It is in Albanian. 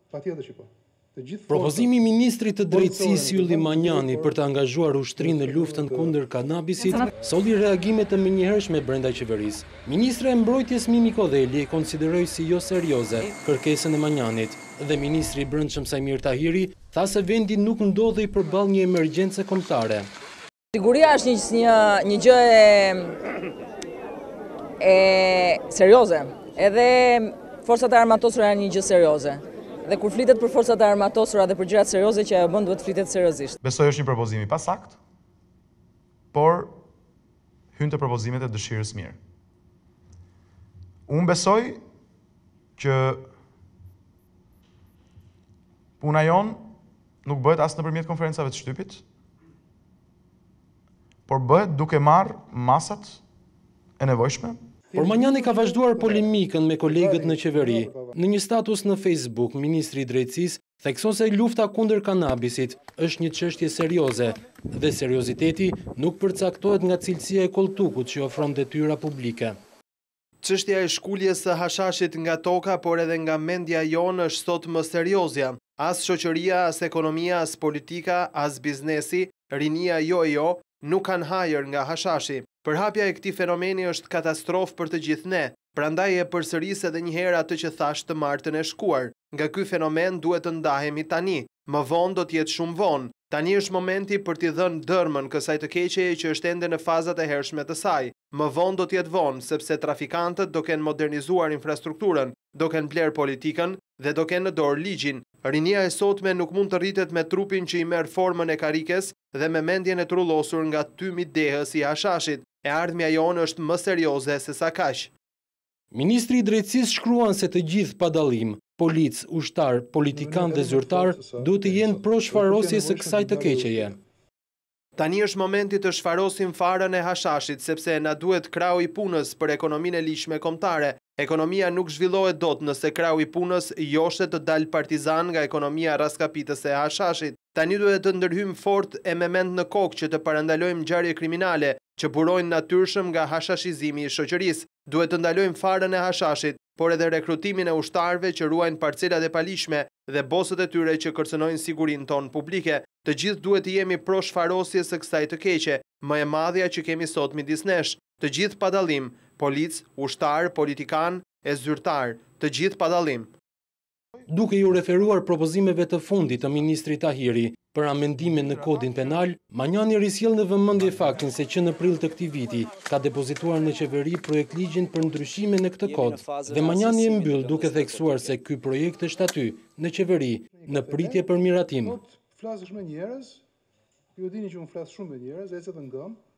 Patjetër që po. Propozimi i ministrit të drejtësisë Ylli Manjani për të angazhuar ushtrinë në luftën kundër kanabisit solli reagime të menjëhershme brenda qeverisë. Ministra e Mbrojtjes Mimi Kodheli e konsideroi si jo serioze kërkesën e Manjanit dhe ministri i Brendshëm Sajmir Tahiri tha se vendi nuk ndodhej përballë një emergjence kombëtare. Siguria është një gjë e serioze. Edhe forcat e armatosura janë një gjë serioze. Dhe kur flitet për forcat e armatosura dhe për gjërat serioze që ajo bën, duhet flitet seriozisht. Besoj është një propozim i pasakt, por hyn te propozimet e dëshirës mirë. Unë besoj që puna jon nuk bëhet as nëpërmjet konferencave të shtypit, por bëhet duke marrë masat e nevojshme. Por Manjani ka vazhduar polemikën me kolegët në qeveri. Në një status në Facebook, Ministri i Drejtësisë thekson se lufta kundër kanabisit është një çështje serioze dhe serioziteti nuk përcaktohet nga cilësia e koltukut që ofron detyra publike. Çështja e shkuljes së hashashit nga toka, por edhe nga mendja jonë është sot më seriozja. As shoqëria, as ekonomia, as politika, as biznesi, rinia jo nuk kanë hajër nga hashashi. Përhapja e këtij fenomeni është katastrofë për të gjithë ne. Prandaj e përsëris edhe një herë atë që thash të martën e shkuar. Nga ky fenomen duhet të ndahemi tani. Më vonë do të jetë shumë vonë. Tani është momenti për t'i dhënë dërmën kësaj të keqeje që është ende në fazat e hershme të saj. Më vonë do të jetë vonë, sepse trafikantët do kenë modernizuar infrastrukturën, do kenë bler politikën dhe do kenë në dorë ligjin. Rinia e sotme nuk mund të rritet me trupin që i merr formën e karikes dhe me mendjen e trullosur nga tymi dehës i hashashit. E ardhmja jonë është më serioze se sa kaq. Ministri i Drejtësisë shkruan se të gjithë pa dallim, polic, ushtar, politikan dhe zyrtar duhet të jenë pro shfarosjes së kësaj të keqeje. Tani është momenti të shfarosim farën e hashashit, sepse na duhet krau i punës për ekonominë e lishme kombëtare. Ekonomia nuk zhvillohet dot nëse krau i punës joshet të dalë partizan nga ekonomia raskapitëse e hashashit. Tani duhet të ndërhyjmë fort e me mend në kokë që të parandalojmë ngjarje kriminale që burojnë natyrshëm nga hashashizimi i shoqërisë. Duhet të ndalojmë farën e hashashit, por edhe rekrutimin e ushtarëve që ruajnë parcelat e palishme dhe bosët e tyre që kërcënojnë sigurinë tonë publike. Të gjithë duhet të jemi pro shfarosjes së kësaj të keqe, më e madhja që kemi sot midis nesh. Të gjithë pa dallim, polic, ushtar, politikan e zyrtar, të gjithë pa dallim. Duke ju referuar propozimeve të fundit të ministrit Tahiri për amendimin në kodin penal, Manjani risjell në vëmendje faktin se që në prill të këtij viti ka depozituar në qeveri projekt ligjin për ndryshime në këtë kod dhe Manjani e mbyll duke theksuar se ky projekt është aty në qeveri në pritje për miratim. Flasësh me njerëz, ju dini që unë flas shumë me njerëz, ecet në gëm.